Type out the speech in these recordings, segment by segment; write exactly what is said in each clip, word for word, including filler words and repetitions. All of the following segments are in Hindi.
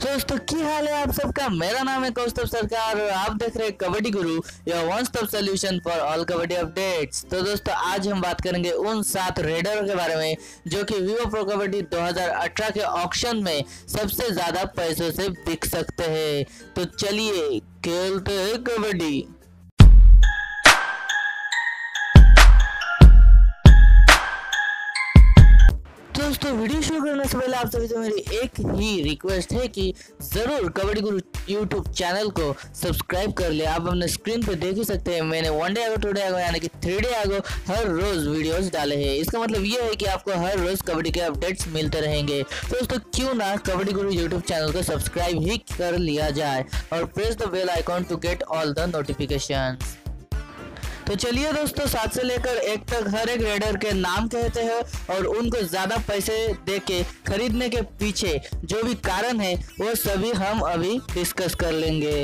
तो दोस्तों की हाल है आप सबका। मेरा नाम है कौस्तुभ सरकार और आप देख रहे हैं Kabaddi Guru, your one stop solution for all kabaddi updates. तो दोस्तों आज हम बात करेंगे उन सात रेडरों के बारे में जो कि वीवो प्रो कबड्डी दो हज़ार अठारह के ऑक्शन में सबसे ज्यादा पैसों से बिक सकते हैं। तो चलिए खेलते हैं कबड्डी। दोस्तों वीडियो शुरू करने से पहले आप सभी से मेरी एक ही रिक्वेस्ट है कि जरूर कबड्डी गुरु यूट्यूब चैनल को सब्सक्राइब कर ले। आप अपने स्क्रीन पे देख ही सकते हैं, मैंने one day ago, two day ago यानी कि थ्री डे आगो हर रोज वीडियोस डाले हैं। इसका मतलब ये है कि आपको हर रोज कबड्डी के अपडेट्स मिलते रहेंगे। तो दोस्तों क्यों ना कबड्डी गुरु यूट्यूब चैनल को सब्सक्राइब ही कर लिया जाए और press the bell icon to get all the notifications. तो चलिए दोस्तों सात से लेकर एक तक हर एक रेडर के नाम कहते हैं और उनको ज्यादा पैसे देके खरीदने के पीछे जो भी कारण है वो सभी हम अभी डिस्कस कर लेंगे।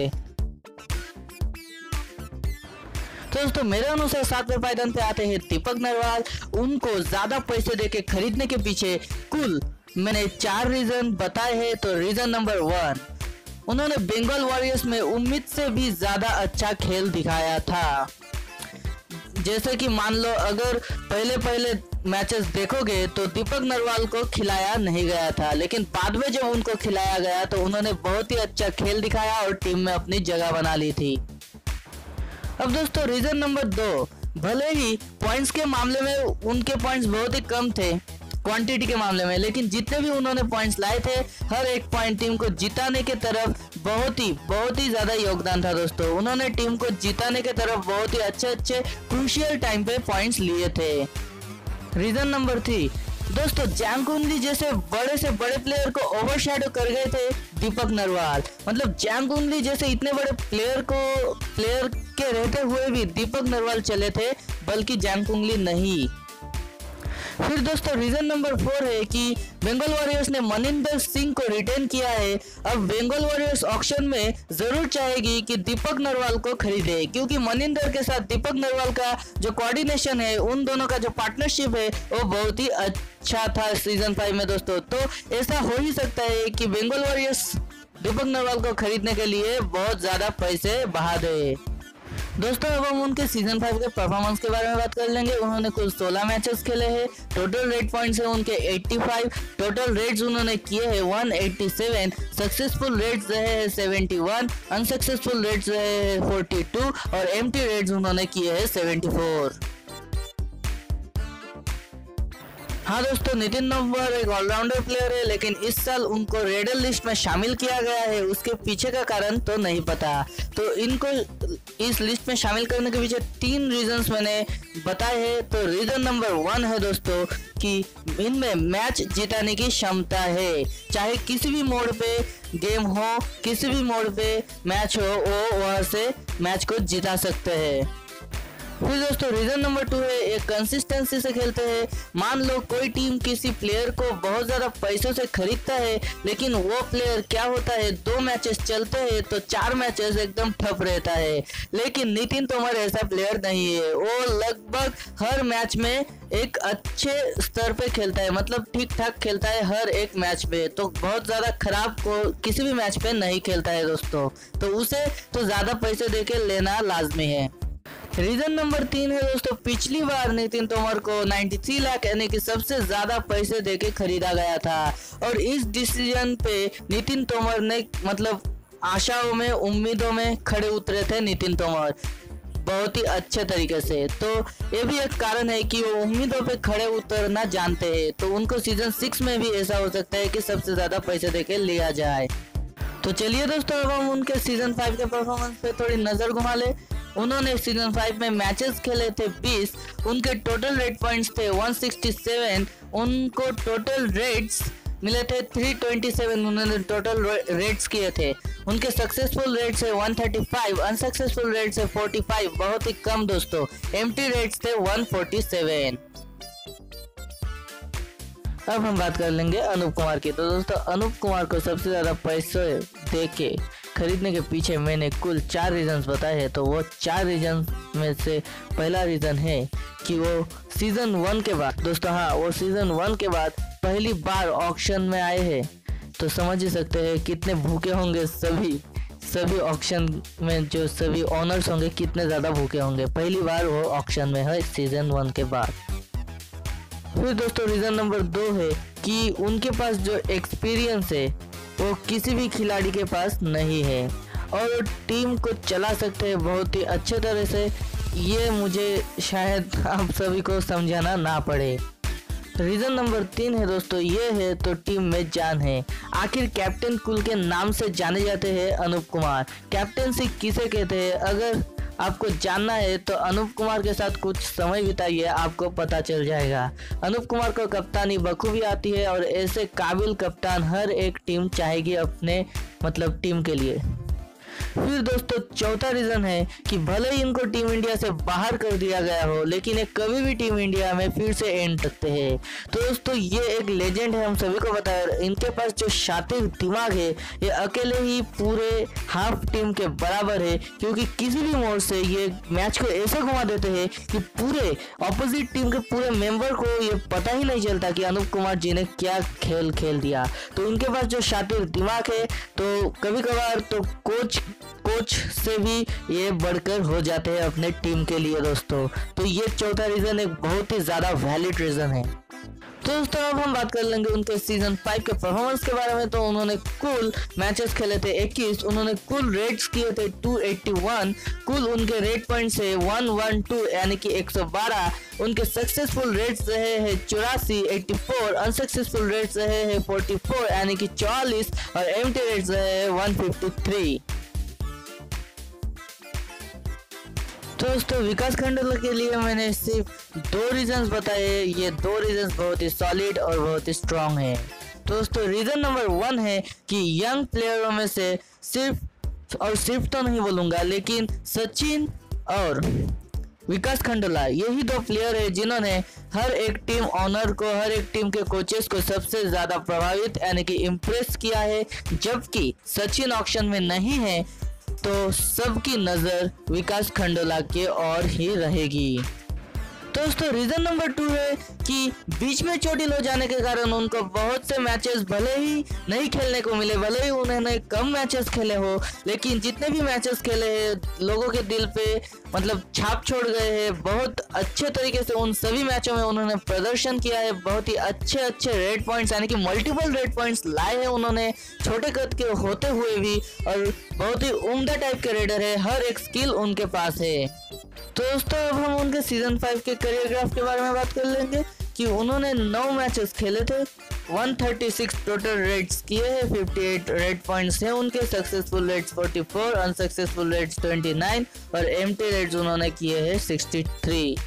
तो दोस्तों मेरे अनुसार सातवें पायदान पे आते हैं दीपक नरवाल। उनको ज्यादा पैसे देके खरीदने के पीछे कुल मैंने चार रीजन बताए हैं। तो रीजन नंबर वन, उन्होंने बंगाल वॉरियर्स में उम्मीद से भी ज्यादा अच्छा खेल दिखाया था। जैसे कि मान लो अगर पहले पहले मैचेस देखोगे तो दीपक नरवाल को खिलाया नहीं गया था, लेकिन बाद में जब उनको खिलाया गया तो उन्होंने बहुत ही अच्छा खेल दिखाया और टीम में अपनी जगह बना ली थी। अब दोस्तों रीजन नंबर दो, भले ही पॉइंट्स के मामले में उनके पॉइंट्स बहुत ही कम थे क्वांटिटी के मामले में, लेकिन जितने भी उन्होंने पॉइंट्स लाए थे हर एक पॉइंट टीम को जिताने के तरफ बहुत ही बहुत ही ज्यादा योगदान था। दोस्तों उन्होंने टीम को जिताने के तरफ बहुत ही अच्छे अच्छे क्रूशियल टाइम पे पॉइंट्स लिए थे। रीजन नंबर थ्री, दोस्तों जैंग कुंडली जैसे बड़े से बड़े प्लेयर को ओवरशैडो कर गए थे दीपक नरवाल। मतलब जैंग कुंडली जैसे इतने बड़े प्लेयर को प्लेयर के रहते हुए भी दीपक नरवाल चले थे, बल्कि जैंग कुंडली नहीं। फिर दोस्तों रीजन नंबर फोर है कि बंगाल वॉरियर्स ने मनिंदर सिंह को रिटेन किया है। अब बंगाल वॉरियर्स ऑक्शन में जरूर चाहेगी कि दीपक नरवाल को खरीदे, क्योंकि मनिंदर के साथ दीपक नरवाल का जो कोऑर्डिनेशन है, उन दोनों का जो पार्टनरशिप है वो बहुत ही अच्छा था सीजन फाइव में दोस्तों। तो ऐसा हो ही सकता है कि बंगाल वॉरियर्स दीपक नरवाल को खरीदने के लिए बहुत ज्यादा पैसे बहा दे। दोस्तों अब हम उनके सीजन फाइव के परफॉर्मेंस के बारे में बात कर लेंगे। उन्होंने कुल सोलह मैचेस खेले हैं, टोटल रेड पॉइंट्स है उनके पचासी, टोटल रेड्स उन्होंने किए हैं एक सौ सत्तासी, सक्सेसफुल रेड्स रहे हैं इकहत्तर, अनसक्सेसफुल रेड्स रहे हैं बयालीस और एम्प्टी रेड्स उन्होंने किए हैं चौहत्तर। हाँ दोस्तों नितिन नंबर एक ऑलराउंडर प्लेयर है, लेकिन इस साल उनको रेडर लिस्ट में शामिल किया गया है। उसके पीछे का कारण तो नहीं पता। तो इनको इस लिस्ट में शामिल करने के पीछे तीन रीजंस मैंने बताए हैं। तो रीजन नंबर वन है दोस्तों कि इनमें मैच जिताने की क्षमता है। चाहे किसी भी मोड पे गेम हो, किसी भी मोड पे मैच हो, वो वहां से मैच को जिता सकते हैं। फिर दोस्तों रीजन नंबर टू है एक कंसिस्टेंसी से खेलते हैं। मान लो कोई टीम किसी प्लेयर को बहुत ज्यादा पैसों से खरीदता है, लेकिन वो प्लेयर क्या होता है, दो मैचेस चलते हैं तो चार मैचेस एकदम ठप रहता है। लेकिन नितिन तोमर ऐसा प्लेयर नहीं है, वो लगभग हर मैच में एक अच्छे स्तर पे खेलता है, मतलब ठीक ठाक खेलता है हर एक मैच पे। तो बहुत ज्यादा खराब को किसी भी मैच पे नहीं खेलता है दोस्तों, तो उसे तो ज्यादा पैसे देके लेना लाजमी है। रीजन नंबर तीन है दोस्तों, पिछली बार नितिन तोमर को तिरानवे लाख यानी कि सबसे ज्यादा पैसे देके खरीदा गया था और इस डिसीजन पे नितिन तोमर ने मतलब आशाओं में उम्मीदों में खड़े उतरे थे नितिन तोमर बहुत ही अच्छे तरीके से। तो ये भी एक कारण है कि वो उम्मीदों पे खड़े उतरना जानते हैं। तो उनको सीजन सिक्स में भी ऐसा हो सकता है कि सबसे ज्यादा पैसे देके लिया जाए। तो चलिए दोस्तों अब हम उनके सीजन फाइव के परफॉर्मेंस पे थोड़ी नजर घुमा ले। उन्होंने सीजन फाइव में मैचेस खेले थे बीस, उनके टोटल रेड पॉइंट्स थे एक सौ सरसठ, उनको टोटल रेड्स मिले थे तीन सौ सत्ताईस, उन्होंने टोटल रेड्स किए थे। उनके सक्सेसफुल रेड्स है एक सौ पैंतीस, अनसक्सेसफुल रेड्स है पैंतालीस, बहुत ही कम दोस्तों। एम्प्टी रेड्स थे एक सौ सैंतालीस। अब हम बात कर लेंगे अनूप कुमार की। तो दोस्तों अनूप कुमार को सबसे ज्यादा पैसे देके खरीदने के पीछे मैंने कुल चार रीजंस बताए हैं। तो वो चार रीजन में से पहला रीजन है कि वो सीजन वन के बाद दोस्तों हाँ वो सीजन वन के बाद पहली बार ऑक्शन में आए हैं। तो समझ ही सकते हैं कितने भूखे होंगे सभी सभी ऑक्शन में जो सभी ऑनर्स होंगे, कितने ज़्यादा भूखे होंगे। पहली बार वो ऑक्शन में है सीजन वन के बाद। फिर दोस्तों रीज़न नंबर दो है कि उनके पास जो एक्सपीरियंस है वो किसी भी खिलाड़ी के पास नहीं है और टीम को चला सकते हैं बहुत ही अच्छे तरह से। ये मुझे शायद आप सभी को समझाना ना पड़े। रीज़न नंबर तीन है दोस्तों, ये है तो टीम में जान है। आखिर कैप्टन कुल के नाम से जाने जाते हैं अनूप कुमार। कैप्टनसी किसे कहते हैं, अगर आपको जानना है तो अनूप कुमार के साथ कुछ समय बिताइए, आपको पता चल जाएगा। अनूप कुमार को कप्तानी बखूबी आती है और ऐसे काबिल कप्तान हर एक टीम चाहेगी अपने मतलब टीम के लिए। फिर दोस्तों चौथा रीज़न है कि भले ही इनको टीम इंडिया से बाहर कर दिया गया हो, लेकिन ये कभी भी टीम इंडिया में फिर से एंड सकते हैं। तो दोस्तों ये एक लेजेंड है, हम सभी को पता है। इनके पास जो शातिर दिमाग है ये अकेले ही पूरे हाफ टीम के बराबर है, क्योंकि किसी भी मोड़ से ये मैच को ऐसे घुमा देते हैं कि पूरे ऑपोजिट टीम के पूरे मेंबर को ये पता ही नहीं चलता कि अनूप कुमार जी ने क्या खेल खेल दिया। तो इनके पास जो शातिर दिमाग है, तो कभी कभार तो कोच कोच से भी ये बढ़कर हो जाते हैं अपने टीम के लिए दोस्तों। तो ये चौथा रीज़न एक बहुत ही ज़्यादा वैलिड रीज़न है। तो दोस्तों अब हम बात कर लेंगे उनके सीजन फाइव के परफॉर्मेंस के बारे में। तो उन्होंने कुल मैचेस खेले थे इक्कीस, उन्होंने कुल रेट्स किए थे दो सौ इक्यासी, कुल उनके रेट पॉइंट्स है एक सौ बारह यानी कि एक सौ बारह, उनके सक्सेसफुल रेट्स रहे हैं चौरासी चौरासी, अनसक्सेसफुल रेट्स रहे हैं चौवालीस यानी कि चौवालीस और एम्प्टी रेट्स रहे हैं एक सौ तिरेपन। तो दोस्तों विकास खंडेला के लिए मैंने सिर्फ दो रीजंस बताए, ये दो रीजंस बहुत ही सॉलिड और बहुत ही स्ट्रांग है। तो दोस्तों रीजन नंबर वन है कि यंग प्लेयरों में से सिर्फ और सिर्फ तो नहीं बोलूँगा, लेकिन सचिन और विकास खंडेला यही दो प्लेयर है जिन्होंने हर एक टीम ऑनर को, हर एक टीम के कोचेस को सबसे ज़्यादा प्रभावित यानी कि इम्प्रेस किया है। जबकि सचिन ऑक्शन में नहीं है तो सबकी नज़र विकास खंडेला के ओर ही रहेगी। तो दोस्तों रीज़न नंबर टू है कि बीच में चोटिल हो जाने के कारण उनको बहुत से मैचेस भले ही नहीं खेलने को मिले, भले ही उन्होंने कम मैचेस खेले हो, लेकिन जितने भी मैचेस खेले हैं लोगों के दिल पे मतलब छाप छोड़ गए हैं। बहुत अच्छे तरीके से उन सभी मैचों में उन्होंने प्रदर्शन किया है, बहुत ही अच्छे अच्छे रेड पॉइंट्स यानी कि मल्टीपल रेड पॉइंट्स लाए हैं उन्होंने, छोटे कद के होते हुए भी, और बहुत ही उम्दा टाइप के रेडर है, हर एक स्किल उनके पास है। तो दोस्तों अब हम उनके सीजन फाइव के करियर ग्राफ के बारे में बात कर लेंगे कि उन्होंने नौ मैचेस खेले थे, एक सौ छत्तीस टोटल रेट्स किए हैं, अट्ठावन रेड पॉइंट्स हैं उनके, सक्सेसफुल रेट्स चौवालीस, अनसक्सेसफुल रेट्स उनतीस और एम्प्टी रेट्स उन्होंने किए हैं तिरसठ।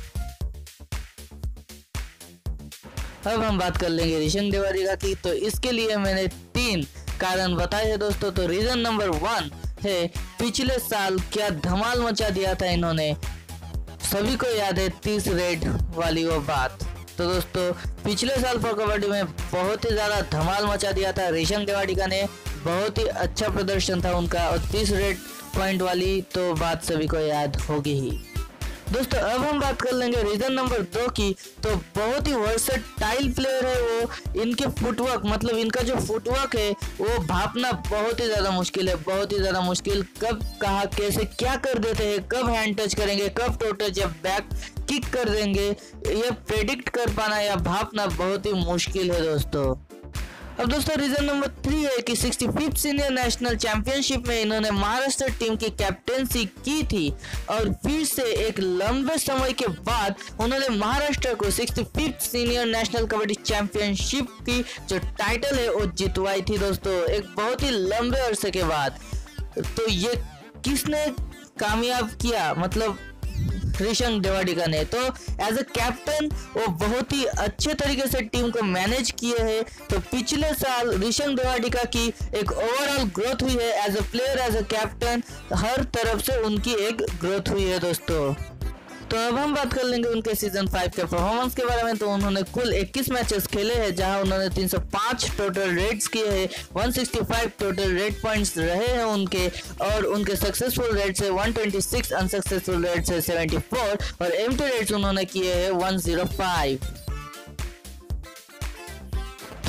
अब हम बात कर लेंगे ऋषभ देवाडिगा की। तो इसके लिए मैंने तीन कारण बताए हैं दोस्तों। तो रीजन नंबर वन है पिछले साल क्या धमाल मचा दिया था इन्होंने, सभी को याद है तीस रेड वाली वो बात। तो दोस्तों पिछले साल प्रो कबड्डी में बहुत ही ज़्यादा धमाल मचा दिया था ऋषभ देवाडिगा ने, बहुत ही अच्छा प्रदर्शन था उनका, और तीस रेड पॉइंट वाली तो बात सभी को याद होगी ही। दोस्तों अब हम बात कर लेंगे रीजन नंबर दो की। तो बहुत ही वर्सेटाइल प्लेयर है वो, इनके फुटवर्क मतलब इनका जो फुटवर्क है वो भापना बहुत ही ज़्यादा मुश्किल है, बहुत ही ज़्यादा मुश्किल। कब कहाँ कैसे क्या कर देते हैं, कब हैंड टच करेंगे, कब टो टच या बैक किक कर देंगे, ये प्रेडिक्ट कर पाना या भापना बहुत ही मुश्किल है दोस्तों। अब दोस्तों रीजन नंबर थ्री है कि पैंसठवीं सीनियर नेशनल चैंपियनशिप में इन्होंने महाराष्ट्र टीम की कैप्टेंसी की थी और फिर से एक लंबे समय के बाद उन्होंने महाराष्ट्र को पैंसठवीं सीनियर नेशनल कबड्डी चैंपियनशिप की जो टाइटल है वो जितवाई थी दोस्तों, एक बहुत ही लंबे अरसे के बाद। तो ये किसने कामयाब किया, मतलब ऋषभ देवाडिगा ने। तो एज अ कैप्टन वो बहुत ही अच्छे तरीके से टीम को मैनेज किए हैं। तो पिछले साल ऋषभ देवाडिगा की एक ओवरऑल ग्रोथ हुई है as a player, as a captain, हर तरफ से उनकी एक ग्रोथ हुई है दोस्तों। तो अब हम बात कर लेंगे उनके सीजन फाइव के परफॉर्मेंस के बारे में। तो उन्होंने कुल इक्कीस मैचेस खेले हैं जहां उन्होंने तीन सौ पाँच टोटल रेड्स किए हैं, एक सौ पैंसठ टोटल रेड पॉइंट्स रहे हैं उनके, और उनके सक्सेसफुल रेट्स है एक सौ छब्बीस, अनसक्सेसफुल रेट्स है चौहत्तर और एम्प्टी रेट्स उन्होंने किए हैं एक सौ पाँच। तो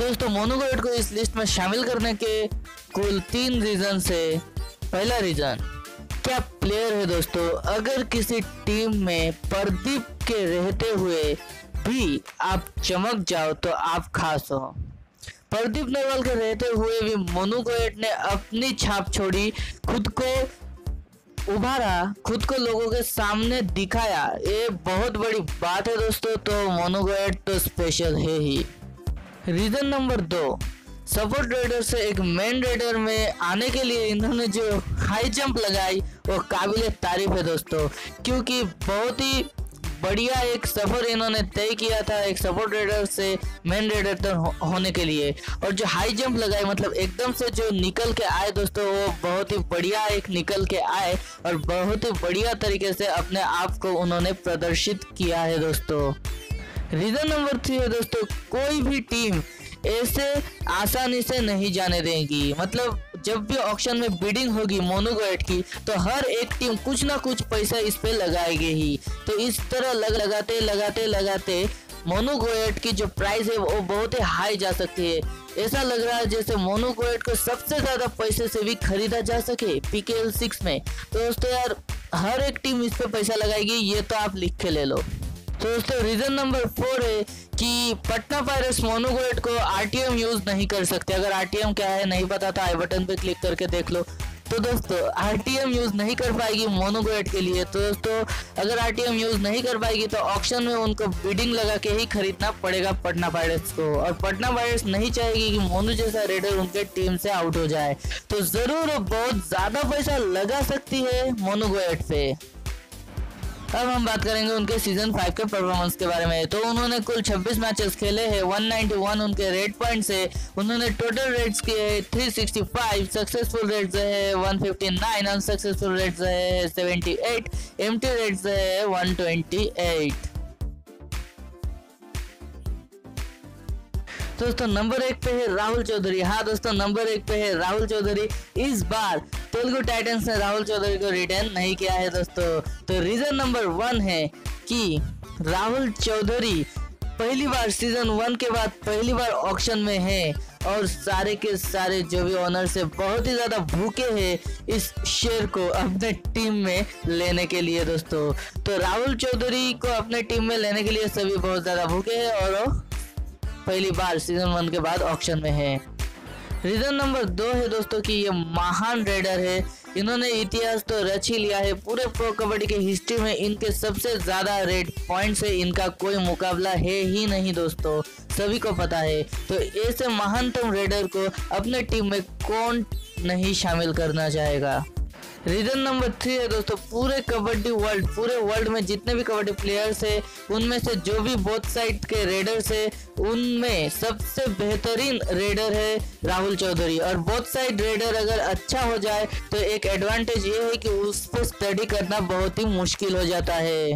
दोस्तों मोनू गोयट को इस लिस्ट में शामिल करने के कुल तीन रीजन है। पहला रीजन, क्या प्लेयर है दोस्तों। अगर किसी टीम में प्रदीप के रहते हुए भी आप चमक जाओ तो आप खास हो। प्रदीप नरवाल के रहते हुए भी मोनू गोयट ने अपनी छाप छोड़ी, खुद को उभारा, खुद को लोगों के सामने दिखाया। ये बहुत बड़ी बात है दोस्तों, तो मोनू गोयट तो स्पेशल है ही। रीजन नंबर दो, सपोर्ट रेडर से एक मेन रेडर में आने के लिए इन्होंने जो हाई जंप लगाई वो काबिल तारीफ है दोस्तों, क्योंकि बहुत ही बढ़िया एक सफर इन्होंने तय किया था एक सपोर्ट रेडर से मेन रेडर तक हो, होने के लिए। और जो हाई जंप लगाई, मतलब एकदम से जो निकल के आए दोस्तों, वो बहुत ही बढ़िया एक निकल के आए और बहुत ही बढ़िया तरीके से अपने आप को उन्होंने प्रदर्शित किया है दोस्तों। रीजन नंबर थ्री है दोस्तों, कोई भी टीम ऐसे आसानी से नहीं जाने देगी। मतलब जब भी ऑक्शन में बिडिंग होगी मोनू गोयट की, तो हर एक टीम कुछ ना कुछ पैसा इस पे लगाएगी ही। तो इस तरह लग लगाते लगाते लगाते मोनू गोयट की जो प्राइस है वो बहुत ही हाई जा सकती है। ऐसा लग रहा है जैसे मोनू गोयट को सबसे ज्यादा पैसे से भी खरीदा जा सके पीकेएल सिक्स में। तो दोस्तों यार हर एक टीम इस पे पैसा लगाएगी, ये तो आप लिख के ले लो। तो दोस्तों रीजन नंबर फोर है कि पटना पायरेट्स मोनू गोयट को आरटीएम यूज नहीं कर सकते। अगर आरटीएम क्या है नहीं पता था, आई बटन पे क्लिक करके देख लो। तो दोस्तों आरटीएम यूज नहीं कर पाएगी मोनू गोयट के लिए। तो दोस्तों अगर आरटीएम यूज नहीं कर पाएगी तो ऑक्शन में उनको बिडिंग लगा के ही खरीदना पड़ेगा पटना पायरेट्स को। और पटना पायरेट्स नहीं चाहेगी कि मोनू जैसा रेडर उनके टीम से आउट हो जाए, तो जरूर बहुत ज्यादा पैसा लगा सकती है मोनू गोयट पे। अब हम बात करेंगे उनके सीजन फाइव के परफॉर्मेंस के बारे में। तो उन्होंने कुल छब्बीस मैचेस खेले हैं, एक सौ इक्यानवे उनके रेड पॉइंट्स है। उन्होंने टोटल रेड्स किए हैं तीन सौ पैंसठ, सक्सेसफुल रेड्स है एक सौ उनसठ, अनसक्सेसफुल रेड्स है अठहत्तर, एम्प्टी रेड्स है एक सौ अट्ठाईस। दोस्तों नंबर एक पे है राहुल चौधरी। हाँ दोस्तों नंबर एक पे है राहुल चौधरी। इस बार तेलुगु टाइटंस ने राहुल चौधरी को रिटेन नहीं किया है दोस्तों। तो रीजन नंबर वन है कि राहुल चौधरी पहली बार सीजन वन के बाद पहली बार ऑक्शन में है और सारे के सारे जो भी ओनर्स है बहुत ही ज्यादा भूखे हैं इस शेयर को अपने टीम में लेने के लिए दोस्तों। तो राहुल चौधरी को अपने टीम में लेने के लिए सभी बहुत ज्यादा भूखे हैं और पहली बार सीजन वन के बाद ऑक्शन में है। रीजन नंबर दो है दोस्तों कि ये महान रेडर है। इन्होंने इतिहास तो रच ही लिया है पूरे प्रो कबड्डी के हिस्ट्री में। इनके सबसे ज्यादा रेड पॉइंट्स है, इनका कोई मुकाबला है ही नहीं दोस्तों, सभी को पता है। तो ऐसे महानतम रेडर को अपने टीम में कौन नहीं शामिल करना चाहेगा। रीजन नंबर थ्री है दोस्तों, पूरे कबड्डी वर्ल्ड पूरे वर्ल्ड में जितने भी कबड्डी प्लेयर्स है उनमें से जो भी बोथ साइड के रेडर्स है उनमें सबसे बेहतरीन रेडर है राहुल चौधरी। और बोथ साइड रेडर अगर अच्छा हो जाए तो एक एडवांटेज ये है कि उस पर स्टडी करना बहुत ही मुश्किल हो जाता है।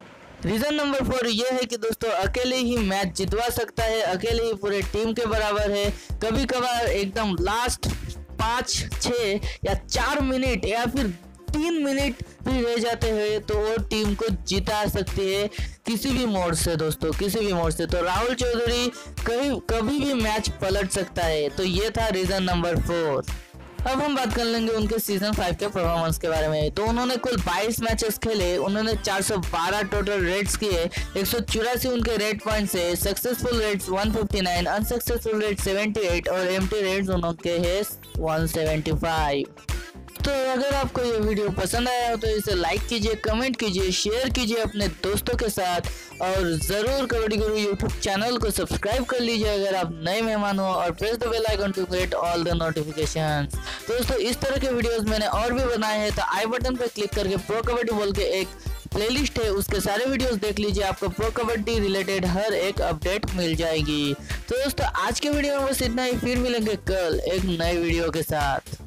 रीजन नंबर फोर ये है कि दोस्तों अकेले ही मैच जितवा सकता है, अकेले ही पूरे टीम के बराबर है। कभी कभार एकदम लास्ट पाँच छः या चार मिनट या फिर तीन मिनट भी रह जाते हैं तो वो टीम को जिता सकती है किसी भी मोड़ से दोस्तों, किसी भी मोड़ से। तो राहुल चौधरी कहीं कभी भी मैच पलट सकता है। तो ये था रीजन नंबर फोर। अब हम बात कर लेंगे उनके सीजन फाइव के परफॉर्मेंस के बारे में। तो उन्होंने कुल बाईस मैचेस खेले, उन्होंने चार सौ बारह टोटल रेड्स किए, एक सौ चौरासी उनके रेड पॉइंट्स है, सक्सेसफुल रेड्स एक सौ उनसठ, अनसक्सेसफुल रेड्स अठहत्तर और एम्प्टी रेड्स उनके है एक सौ पचहत्तर। तो अगर आपको ये वीडियो पसंद आया हो तो इसे लाइक कीजिए, कमेंट कीजिए, शेयर कीजिए अपने दोस्तों के साथ और ज़रूर कबड्डी गुरु यूट्यूब चैनल को सब्सक्राइब कर लीजिए अगर आप नए मेहमान हो और press the bell icon to get all the notifications. दोस्तों इस तरह के वीडियोस मैंने और भी बनाए हैं, तो आई बटन पर क्लिक करके प्रो कबड्डी बोल के एक प्लेलिस्ट है उसके सारे वीडियोस देख लीजिए, आपको प्रो कबड्डी रिलेटेड हर एक अपडेट मिल जाएगी। तो दोस्तों आज के वीडियो में बस इतना ही, फिर मिलेंगे कल एक नए वीडियो के साथ।